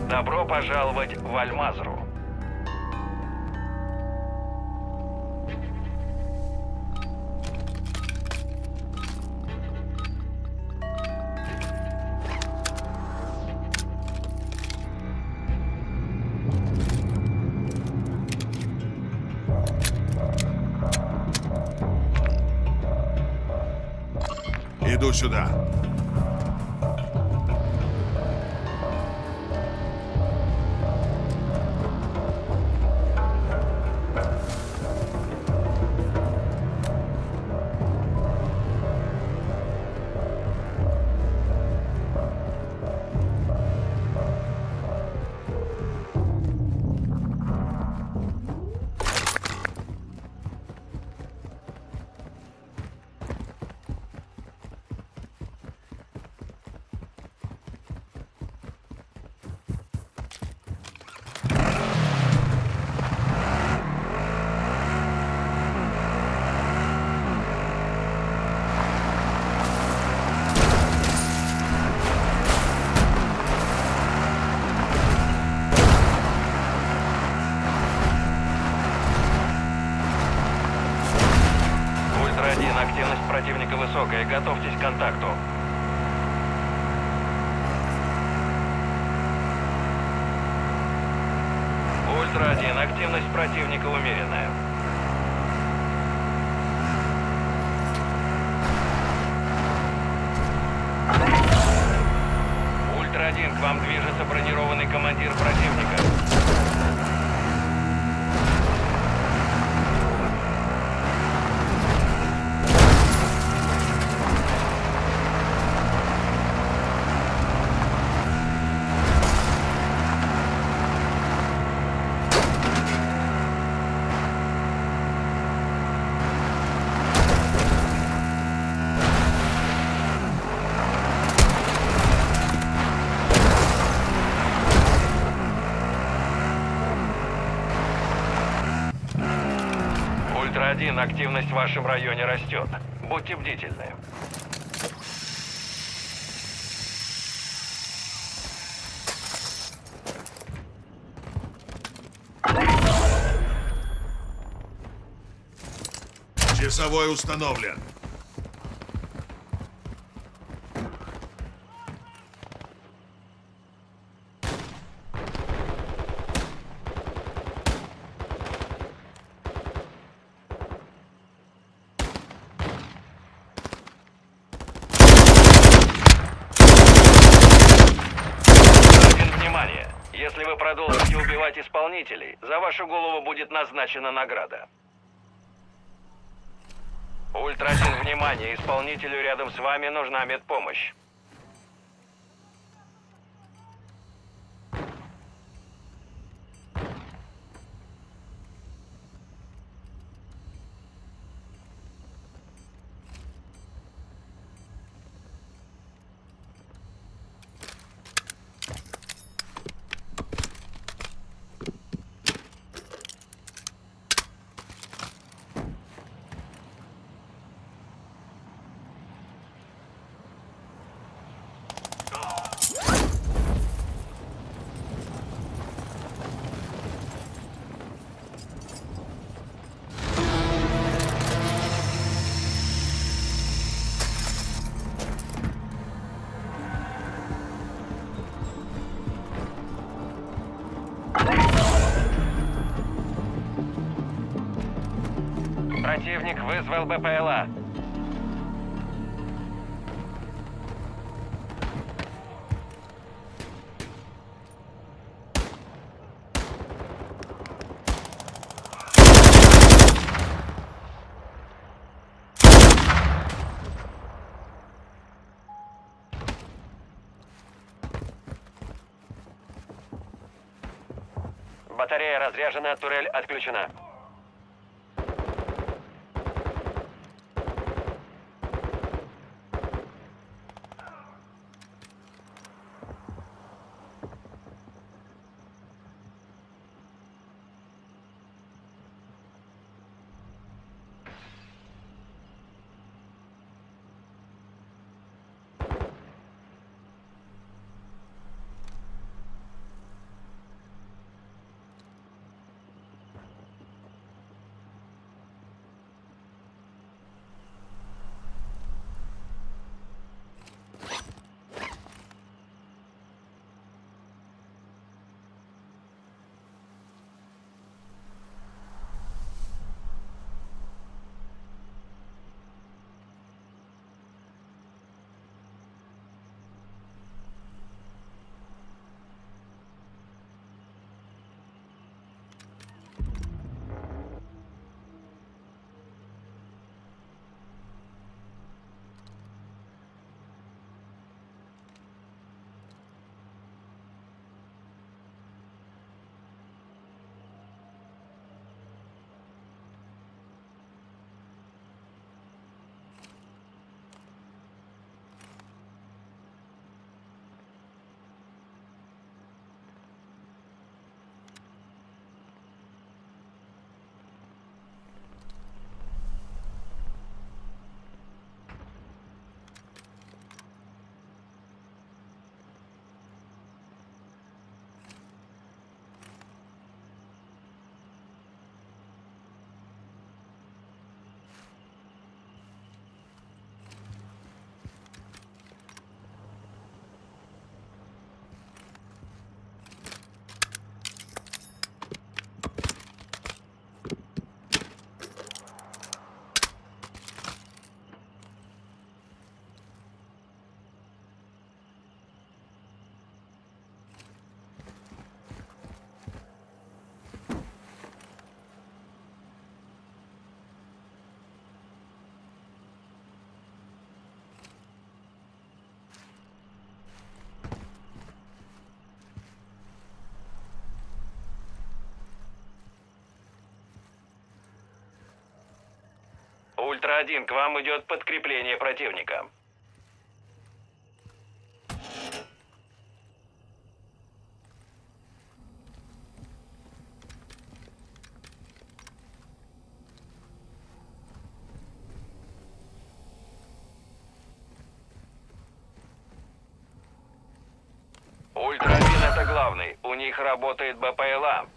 Добро пожаловать в Аль-Мазру. Иду сюда. Активность противника высокая. Готовьтесь к контакту. Ультра-1. Активность противника умеренная. Ультра-1. К вам движется бронированный командир противника. Ультра-1. Активность в вашем районе растет. Будьте бдительны. Часовой установлен. Если вы продолжите убивать исполнителей, за вашу голову будет назначена награда. Ультра-1, внимание! Исполнителю рядом с вами нужна медпомощь. Противник вызвал БПЛА. Батарея разряжена, турель отключена. Ультра-1, к вам идет подкрепление противника. Ультра-1 это главный. У них работает БПЛА.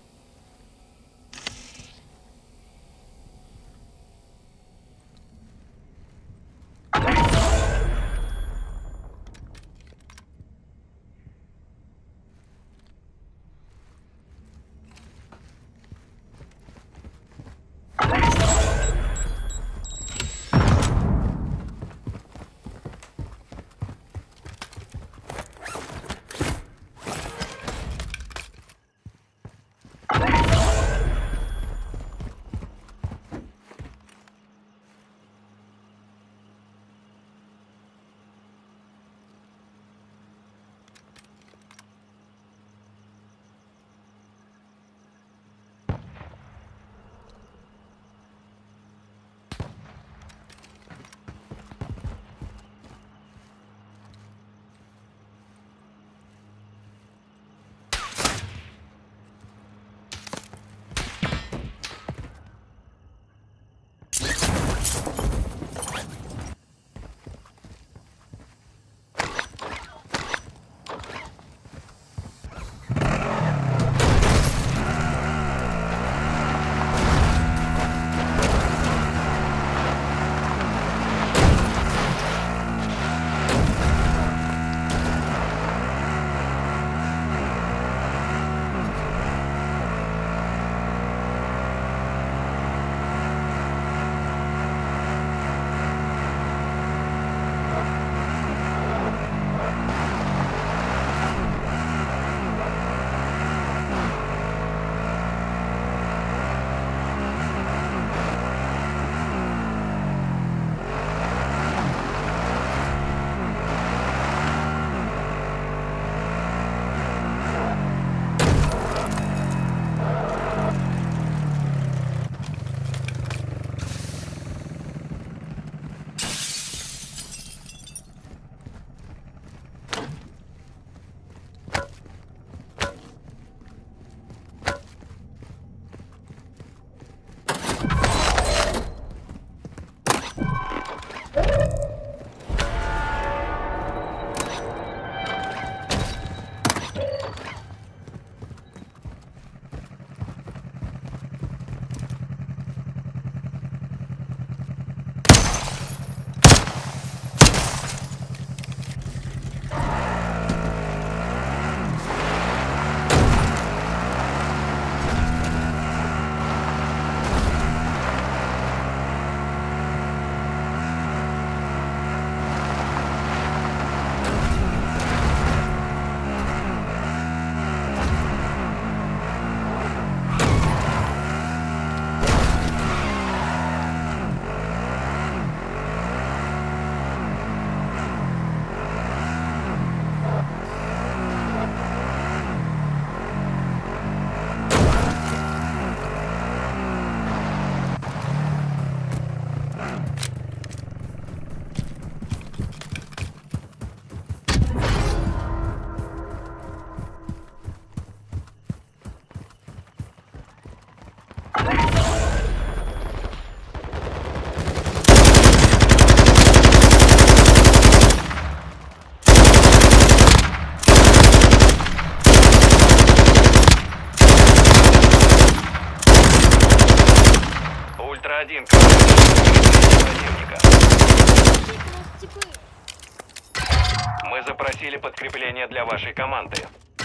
Ультра-1, к вам идет противника. Мы запросили подкрепление для вашей команды.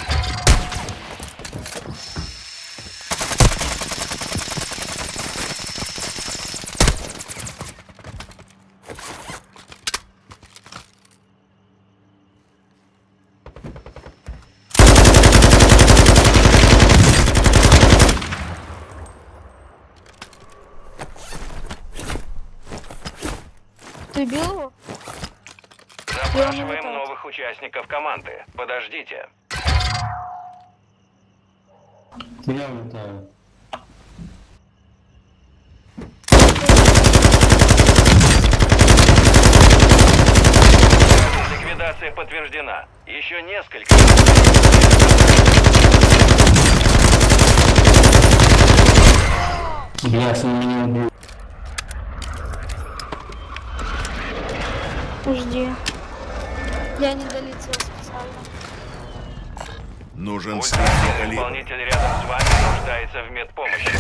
Ты убил его? Запрашиваем новых участников команды. Подождите. Я улетаю. Еще несколько. Ясно, меня убил. Жди. Я не долетел специально. Нужен Ультра средний 1, калибр. исполнитель рядом с вами нуждается в медпомощи.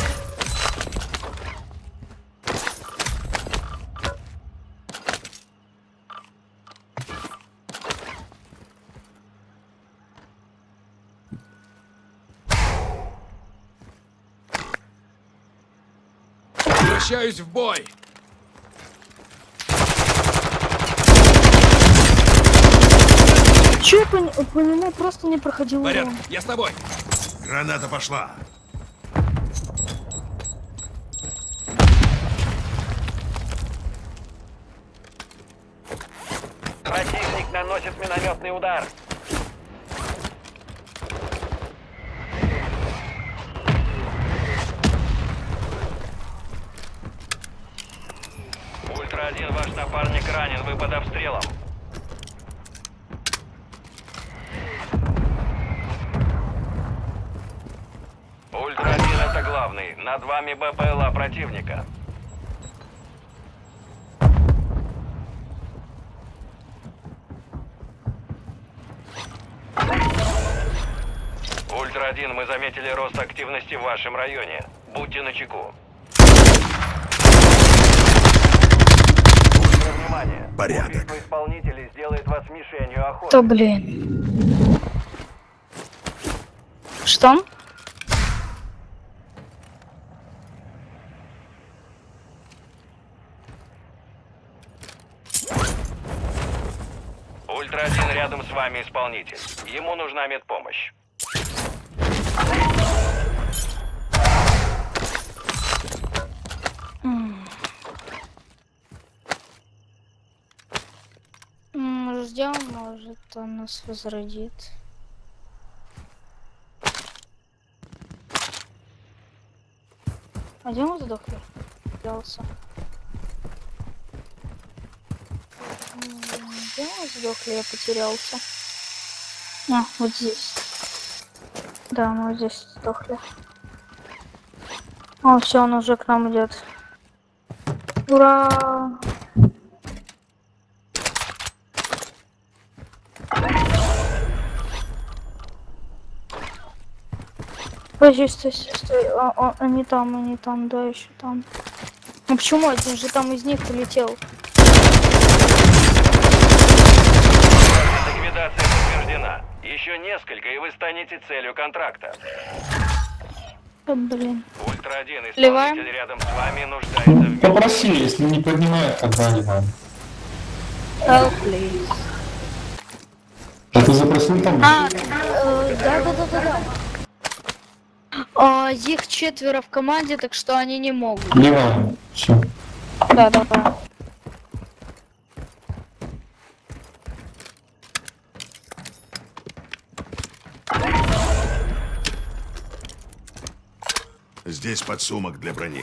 Возвращаюсь в бой! Чё по нему просто не проходил Порядок, урон? я с тобой! Граната пошла. Противник наносит минометный удар. Ультра-1, ваш напарник ранен, вы под обстрелом. Ультра-1, это главный. Над вами БПЛА противника. Ультра-1, мы заметили рост активности в вашем районе. Будьте начеку. Внимание! Порядок. Убийство исполнителей сделает вас мишенью охоты. Да блин. Что? Ультра-1 рядом с вами исполнитель. Ему нужна медпомощь. Ждем, может он нас возродит. А где мы сдохли? Взялся. Где мы сдохли? Я потерялся. А, вот здесь. Да, мы вот здесь сдохли. О, все, он уже к нам идет. Ура! Подожди, стой, они там, да, еще там. Ну почему один же там из них полетел? Ликвидация подтверждена. Еще несколько, и вы станете целью контракта. Да, блин. Ультра-1, Сливаем? исполнитель рядом с вами нуждается в медпомощи. Попроси, если не поднимает, тогда не надо. Help, please. А ты запросил там? Да. Их 4 в команде, так что они не могут. Не важно. Все. Да. Здесь подсумок для брони.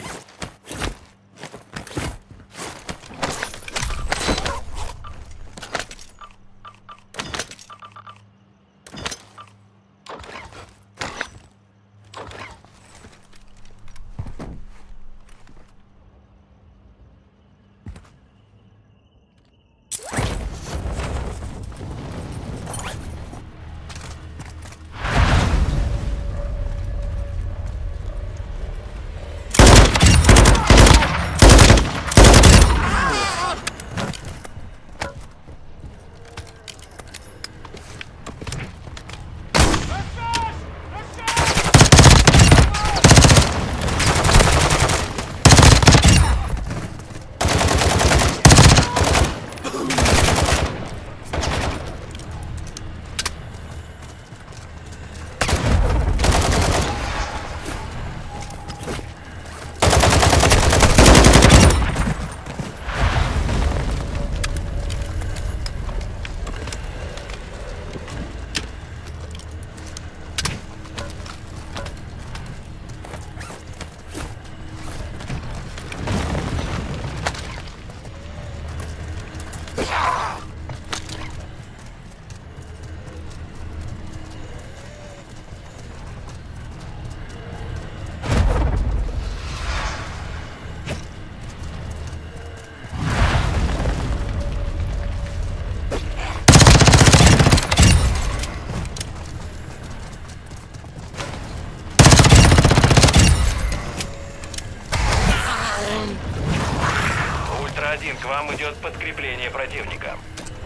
Ультра-1, к вам идет подкрепление противника.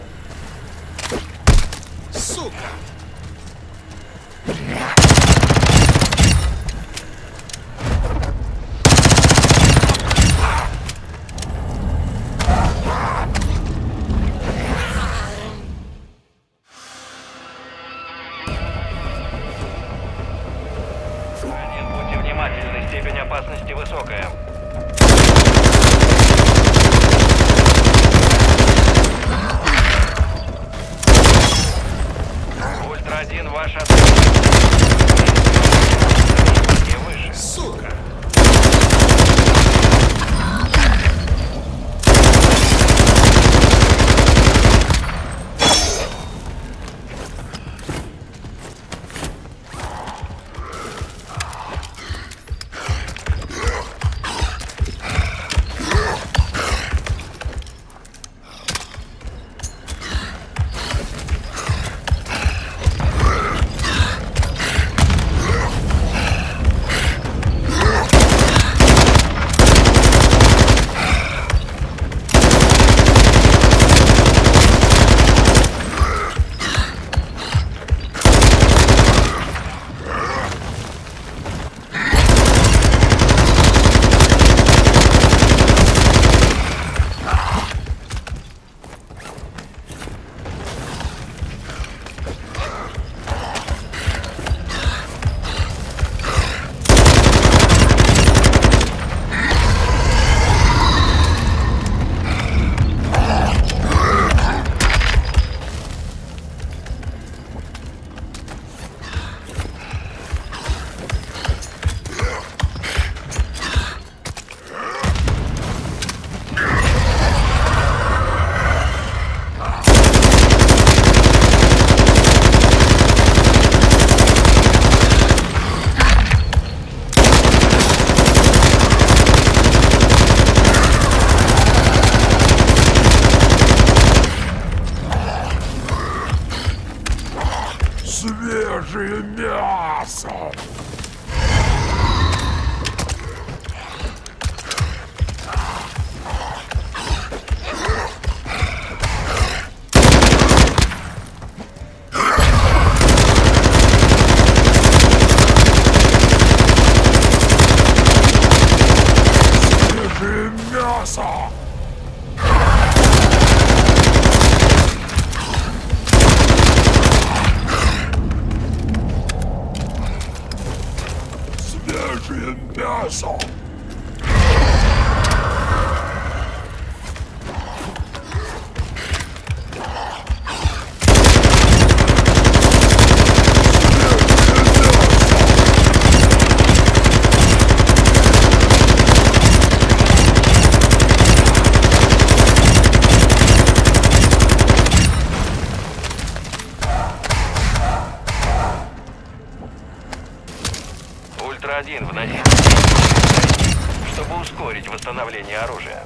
Сука! Будьте внимательны, степень опасности высокая. Ультра-1, ваш отряд. И выше. Сука! Свежее мясо! Свежее мясо! Свежее мясо! Ультра-1, вносите, чтобы ускорить восстановление оружия.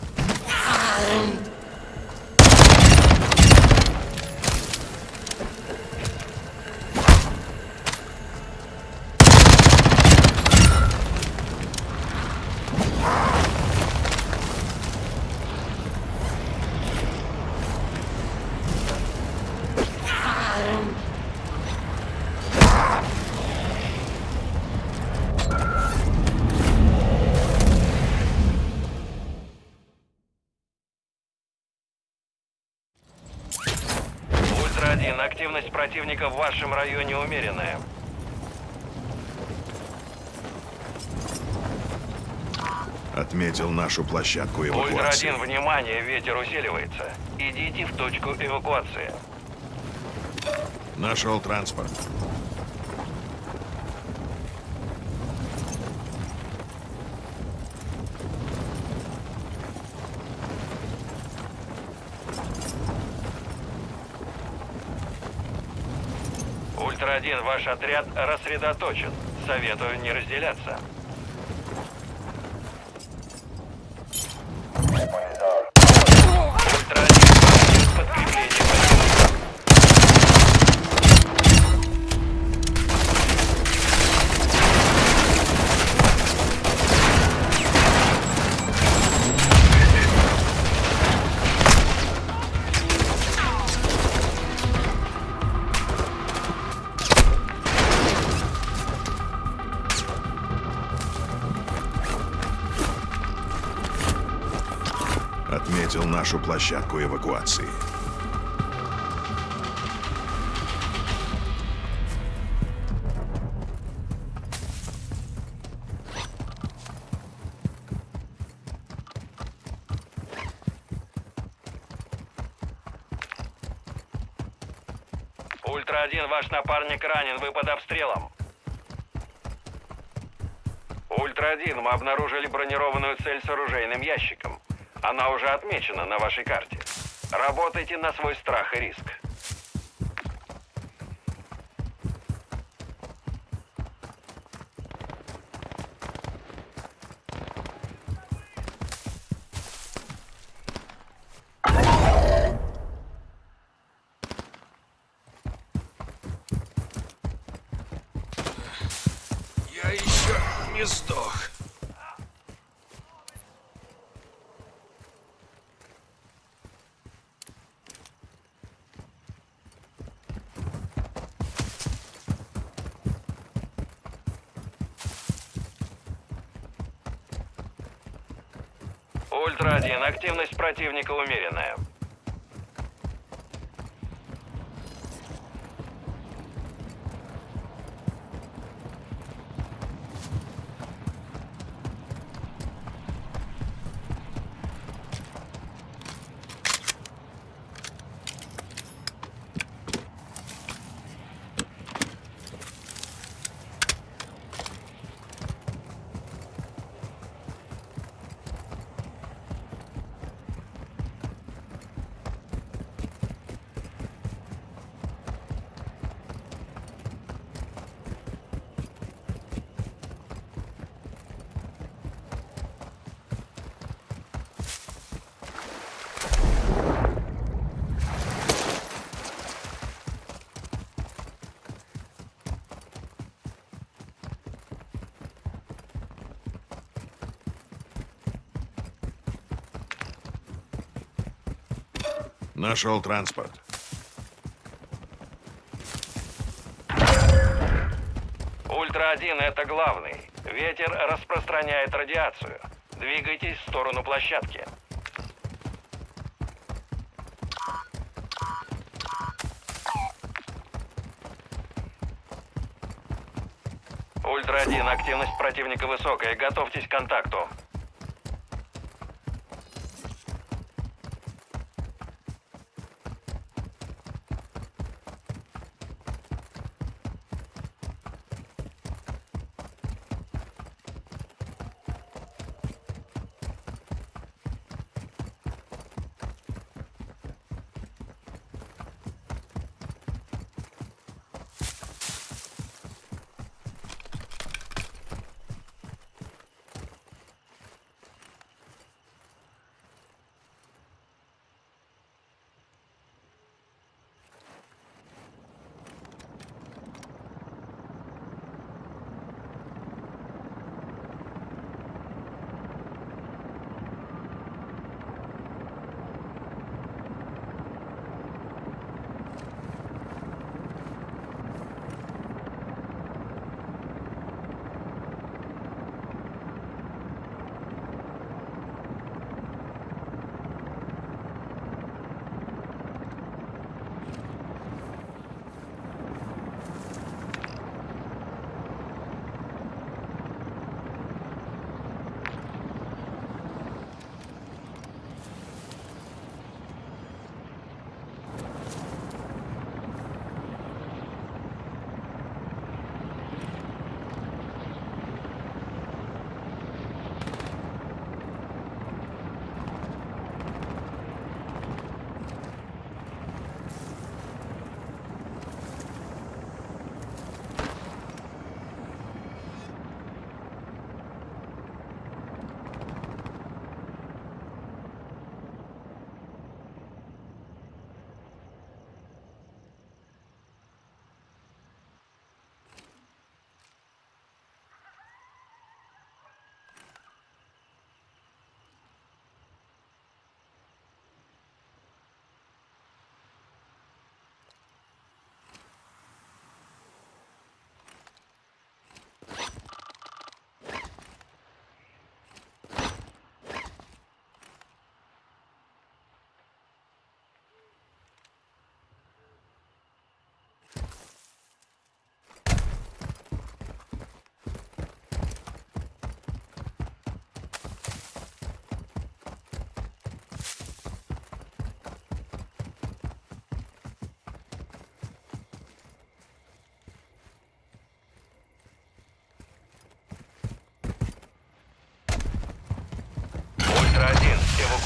Ультра-1, активность противника в вашем районе умеренная. Отметил нашу площадку эвакуации. Ультра-1, внимание, ветер усиливается. Идите в точку эвакуации. Нашел транспорт. Ультра-1, ваш отряд рассредоточен. Советую не разделяться. Ультра-1, подкрепление противника. Отметил нашу площадку эвакуации. Ультра-1, ваш напарник ранен, вы под обстрелом. Ультра-1, мы обнаружили бронированную цель с оружейным ящиком. Она уже отмечена на вашей карте. Работайте на свой страх и риск. Я еще не сдох. Ультра-1, активность противника умеренная. Нашел транспорт. Ультра-1, это главный. Ветер распространяет радиацию. Двигайтесь в сторону площадки. Ультра-1, активность противника высокая. Готовьтесь к контакту.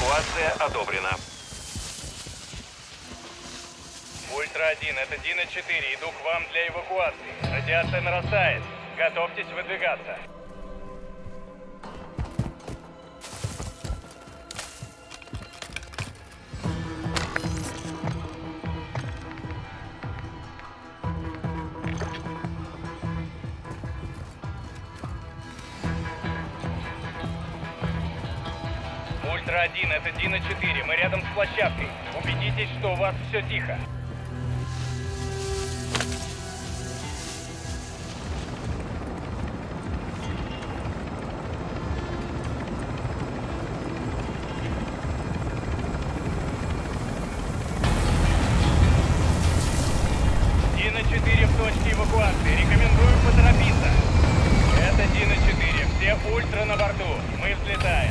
Эвакуация одобрена. Ультра-1, это Дина-4. Иду к вам для эвакуации. Радиация нарастает. Готовьтесь выдвигаться. Ультра-1, это Дина-4. Мы рядом с площадкой. Убедитесь, что у вас все тихо. Дина-4 в точке эвакуации. Рекомендую поторопиться. Это Дина-4. Все ультра на борту. Мы взлетаем.